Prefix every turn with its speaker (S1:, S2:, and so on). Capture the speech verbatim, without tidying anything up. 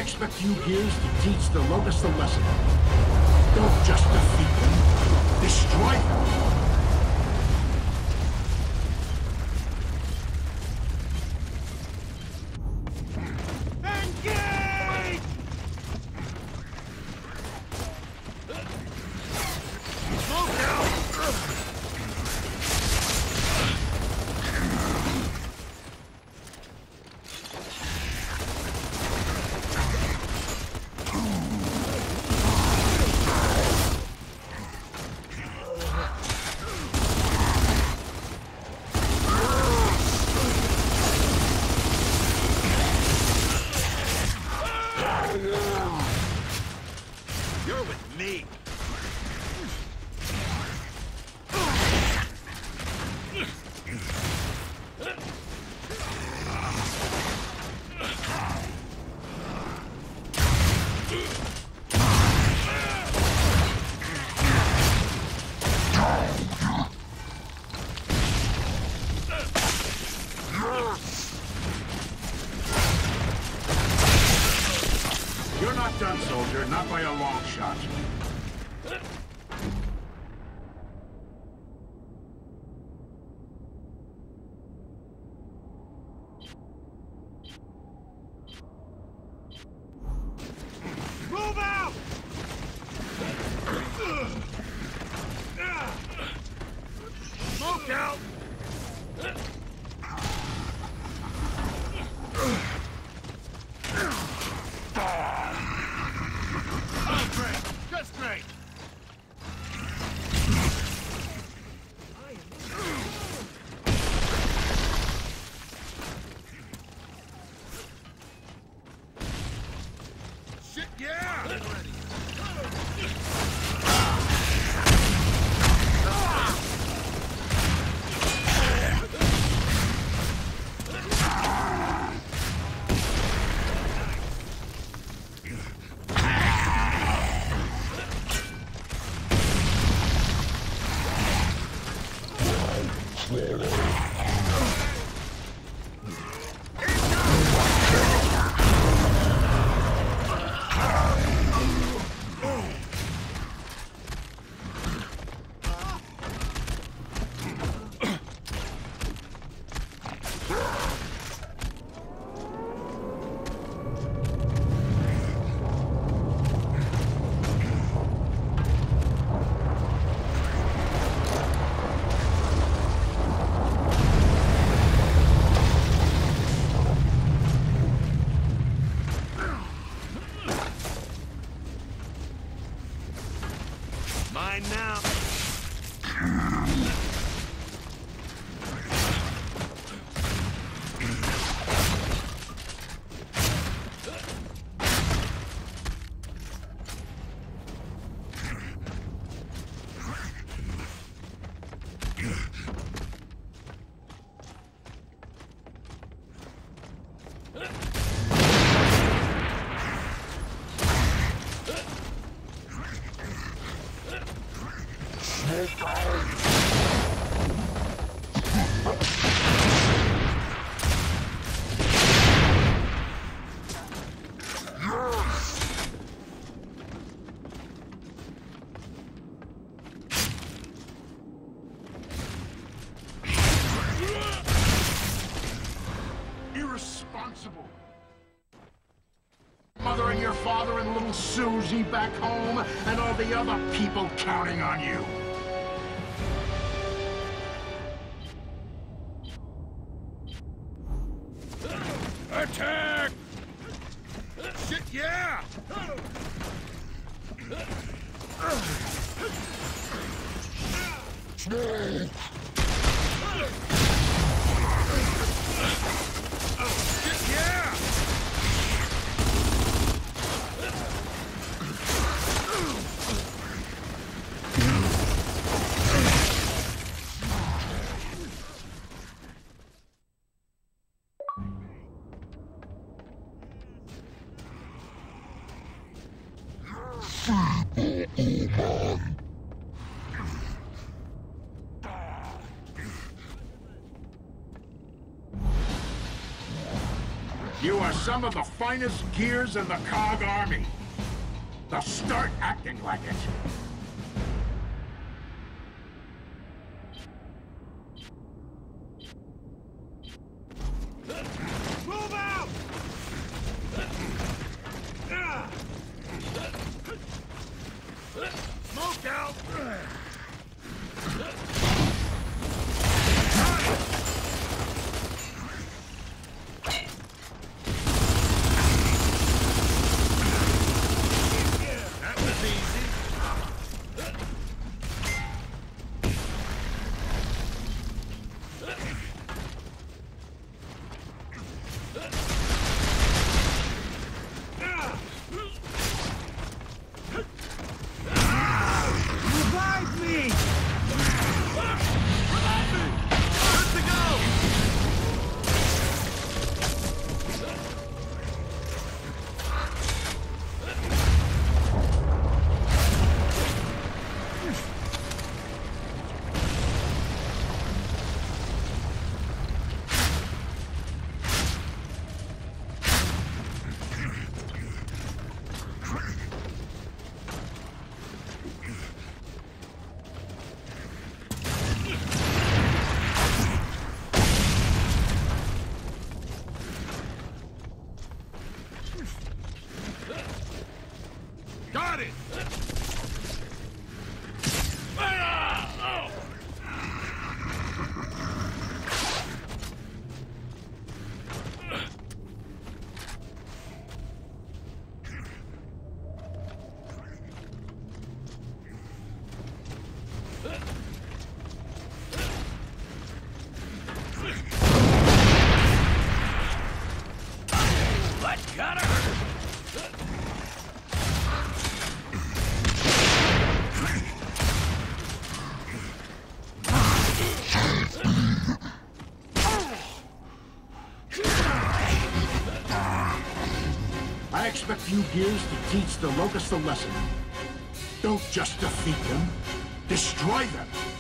S1: expect you gears to teach the Lotus the lesson. Don't just defeat them, destroy them.
S2: You're with me.
S1: You're not done, soldier. Not by a long shot.
S2: Move out! Smoke out! Oh, great! Just great! Shit, yeah! Mine now.
S1: Irresponsible. Mother and your father and little Susie back home, and all the other people counting on you.
S2: Attack! Shit, yeah!
S1: Snake!
S2: Shit, yeah!
S1: You are some of the finest gears in the Cog Army. Now start acting like it.
S2: Move out! Smoke out! That was easy.
S3: Revive me!
S2: Revive me! Good to go! Got it! Ah! Oh! That gotta hurt!
S1: I expect you gears to teach the Locusts a lesson. Don't just defeat them, destroy them.